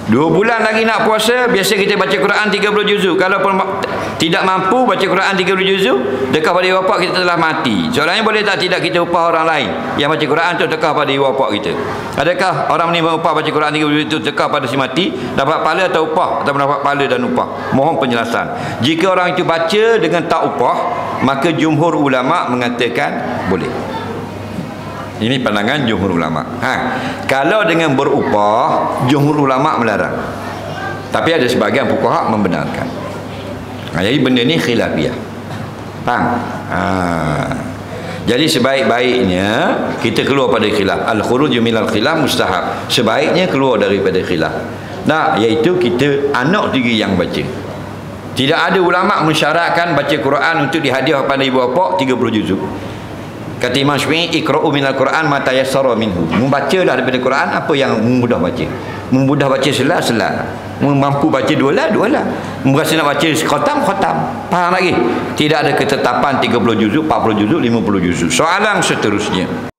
2 bulan lagi nak puasa, biasa kita baca Quran 30 juzuk. Kalau tidak mampu baca Quran 30 juzuk, dekat pada ibu bapa kita telah mati. Soalannya, boleh tak tidak kita upah orang lain yang baca Quran tu dekat pada ibu bapa kita? Adakah orang menerima upah baca Quran 30 juzuk itu dekat pada si mati, dapat pahala atau upah, atau mendapat pahala dan upah? Mohon penjelasan. Jika orang itu baca dengan tak upah, maka jumhur ulama mengatakan boleh. Ini pandangan jumhur ulama. Kalau dengan berupah, jumhur ulama melarang. Tapi ada sebahagian fuqaha membenarkan. Jadi benda ni khilafiyah. Faham? Jadi sebaik-baiknya kita keluar pada khilaf. Al-khuruj minal khilaf mustahab. Sebaiknya keluar daripada khilaf. Nah, iaitu kita anak diri yang baca. Tidak ada ulama mensyaratkan baca Quran untuk dihadiah kepada ibu bapa 30 juzuk. Kata Imam Syafi'i, iqra'u minal Quran ma tayassara minhu. Membacalah daripada Quran apa yang mudah baca. Mudah baca selah. Mampu baca 2 lah. Berasa nak baca khatam. Faham lagi? Tidak ada ketetapan 30 juzuk, 40 juzuk, 50 juzuk. Soalan seterusnya.